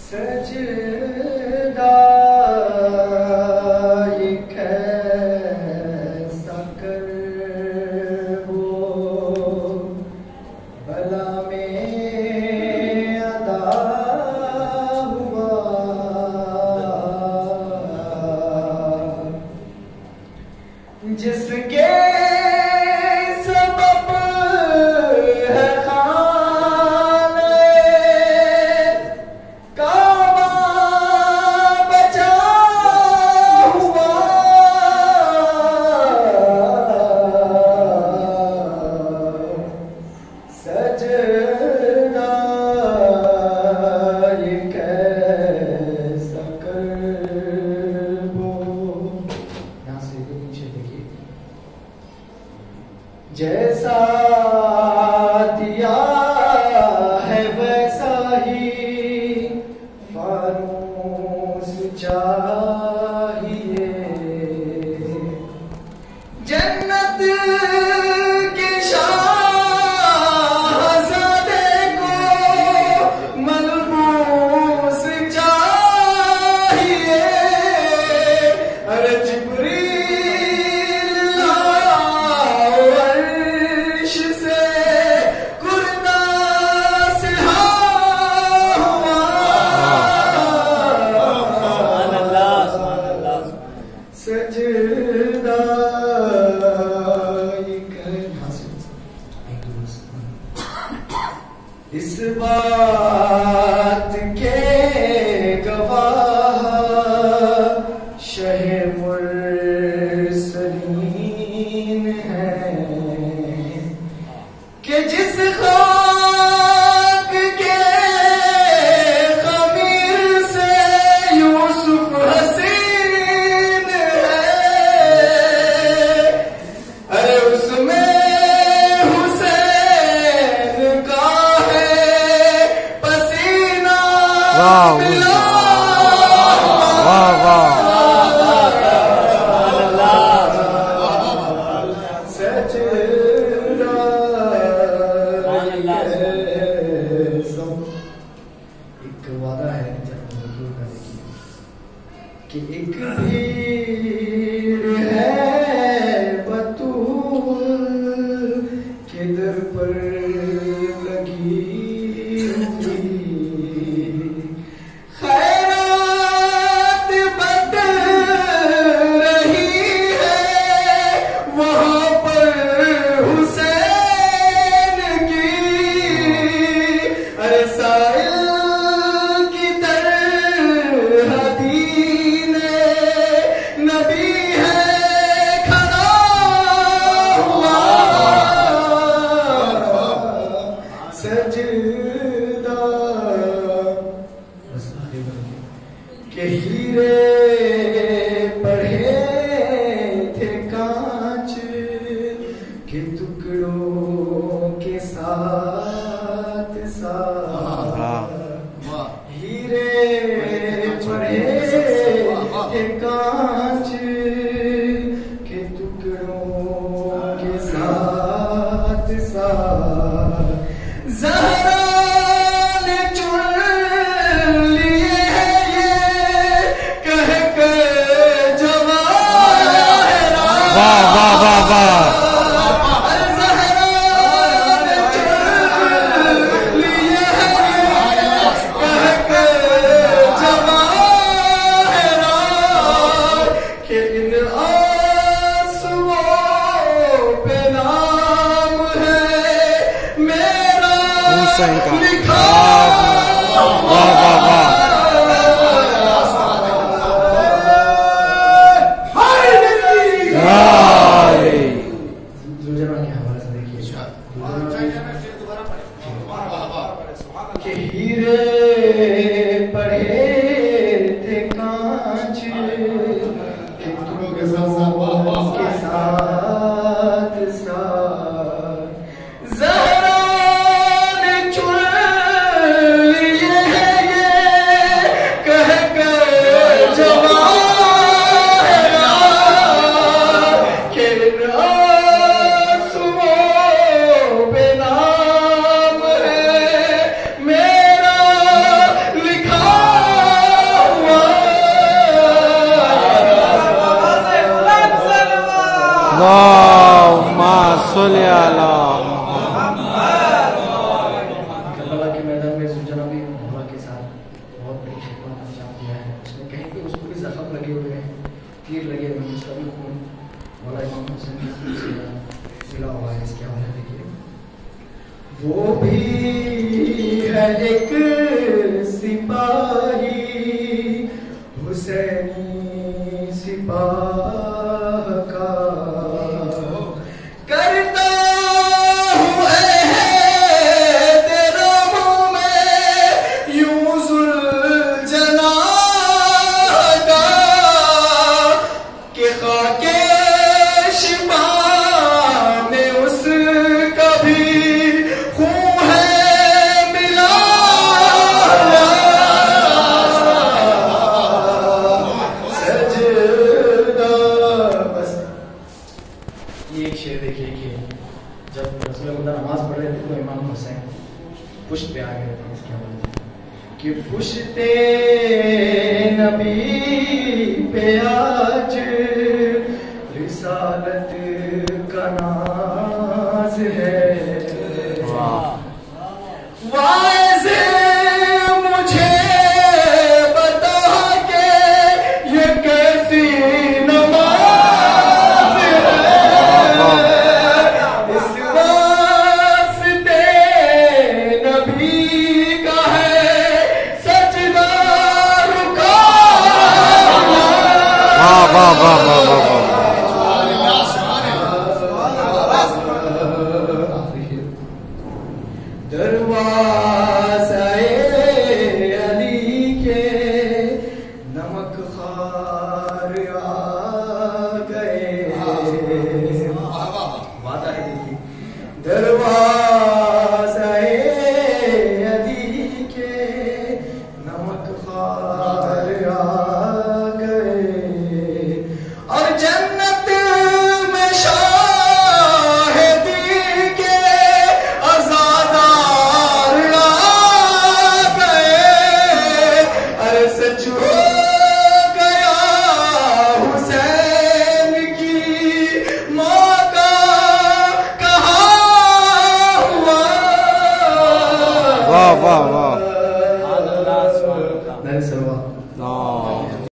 सजदा ये कैसा करबो भला में अदा हुआ जिसके जैसा दिया है वैसा ही फानूस चाहिए जन्नत के शाहज़ादे को मलबूस चाहिए। अरे जिब्रील इस बात के गवाह शहे मुरसलीन हैं कि जिस खाक के खमीर से यूसुफ हसीन है। अरे उसमें वाह वाह वाह एक वादा है कि एक भीड़ है बतूल के दर पर लगी सजदा के हीरे पढ़े थे कांच के टुकड़ों के साथ साथ हीरे पढ़े थे कांच के टुकड़ों के साथ साथ ज़हरा ने चुन लिए हैं ये कह कर जवाहरा। वाह वाह वाह वाह ज़हरा ने चुन लिए हैं ये कह कर जवाहरा कि इन आंसुओं पे नाम है मेरा लिखा। वाह वाह वाह के हीरे पढ़े थे कांच के टुकड़ों के साथ साथ ज़हरा ने चुन तीर लगे हुए उसका भी खून मौला इमाम हुसैन की सिला हुआ है। इसके हवाले देखिए, वो भी है एक सिपाही हुसैनी सिपाह का, करता हूँ तेरा मुँह में यूं जुल्जना का, कि खाके शिफा में उसका भी खून है मिला। सजदा बस। ये एक शेर देखिए कि जब रसूल खुदा नमाज पढ़ रहे थे तो इमाम हुसैन पुष्ट पे आ गए थे। इसके हवाले कि पुश्ते नबी पे आज रिसालत का नाज है। वाज़े मुझे बता के ये कैसी नमाज है। इस वास्ते नबी का है सजदा रुका। वाह वाह वाह वाह वाह।